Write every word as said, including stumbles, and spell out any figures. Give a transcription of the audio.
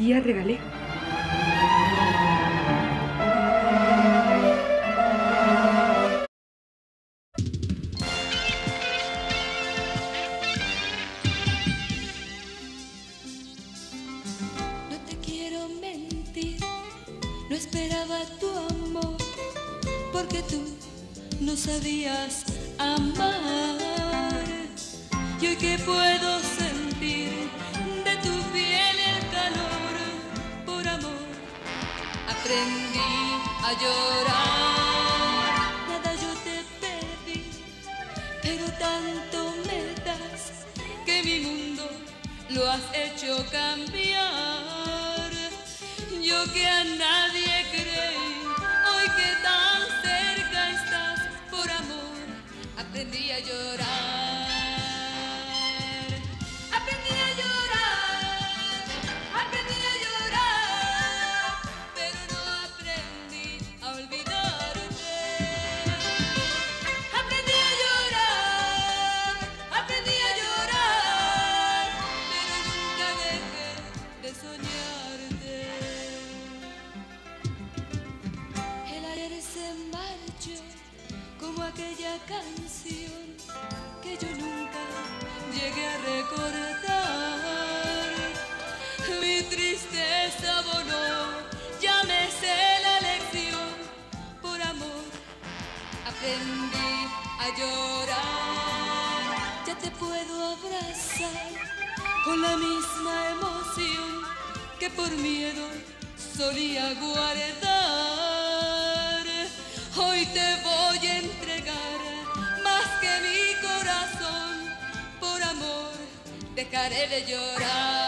día regalé. No te quiero mentir, no esperaba tu amor, porque tú no sabías amar. Y hoy que puedo sentir de tu piel el calor, por amor aprendí a llorar. Nada yo te pedí, pero tanto me das que mi mundo lo has hecho cambiar. Yo que a nadie creí, hoy que tan cerca estás, por amor aprendí a llorar. Aprendí a llorar, aprendí a llorar, pero no aprendí a olvidarte. Aprendí a llorar, aprendí a llorar, pero nunca dejé de soñarte. El ayer se marchó como aquella canción que yo nunca llegué a recordar. Mi tristeza voló, ya me sé la lección, por amor aprendí a llorar. Ya te puedo abrazar con la misma emoción que por miedo solía guardar. Hoy te voy a entregar más que mi corazón, por amor dejaré de llorar.